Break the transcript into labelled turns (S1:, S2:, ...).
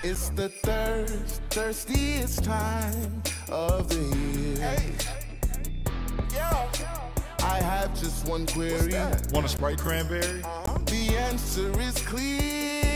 S1: It's the thirstiest time of the year.
S2: Hey. Yeah.
S1: I have just one query.
S2: What's that?
S3: Want a Sprite cranberry?
S1: The answer is clear.